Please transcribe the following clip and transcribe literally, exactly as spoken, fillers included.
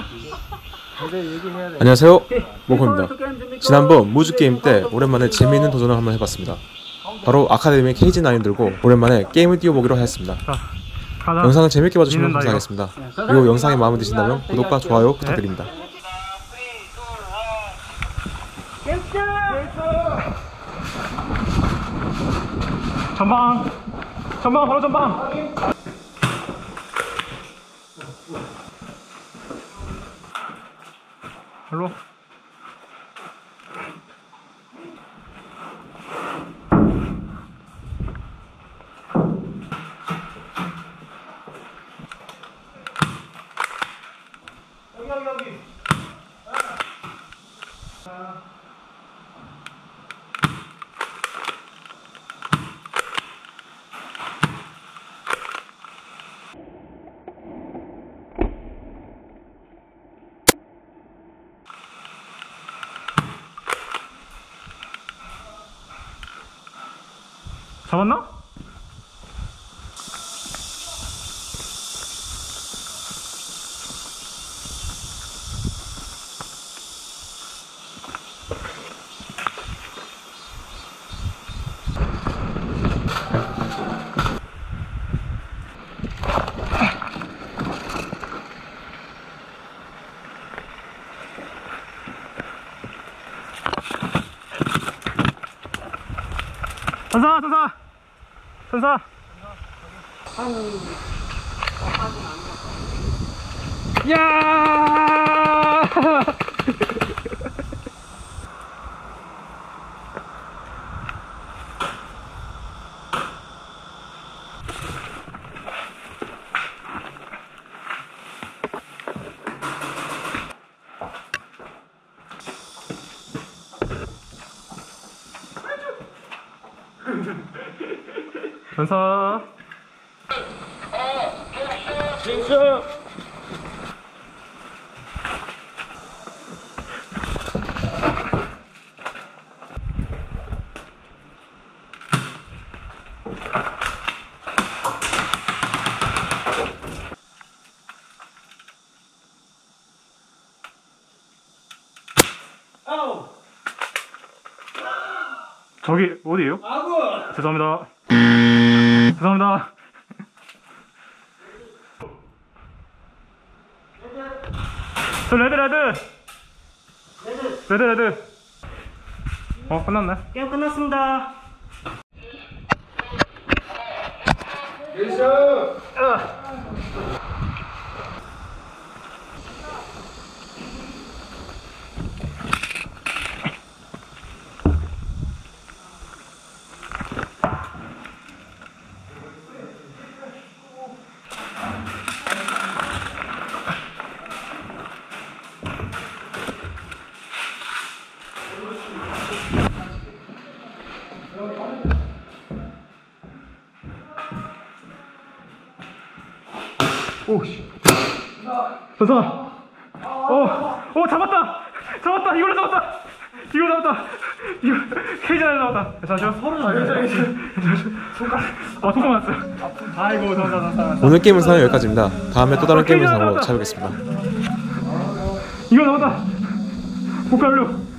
안녕하세요, 모코입니다. 지난번 무즈게임 때 오랜만에 재미있는 도전을 한번 해봤습니다. 바로 아카데미 케이지 나인 들고 오랜만에 게임을 띄워보기로 하였습니다. 영상을 재밌게 봐주시면 감사하겠습니다. 그리고 영상이 마음에 드신다면 구독과 좋아요 부탁드립니다. 전방! 전방! 바로 전방! 발로 여기 여기 여기 잡았나? 전사! 전사! 전사! 야! 전사 진수 아우 저기 어디에요? 아구 죄송합니다. 죄송합니다. 저 레드 레드 레드 레드 어 끝났네. 게임 끝났습니다. 예수 오씨 전사 어, 어 잡았다 잡았다 이걸로 잡았다 이걸로 잡았다 이거 케이지 안에 잡았다 잠시만 서로 손가락 아 손가락 났어 아이고 전사 전사 오늘 게임 영상은 여기까지입니다. 다음에 또 다른 게임 영상으로 찾아뵙겠습니다. 이거 잡았다 복합류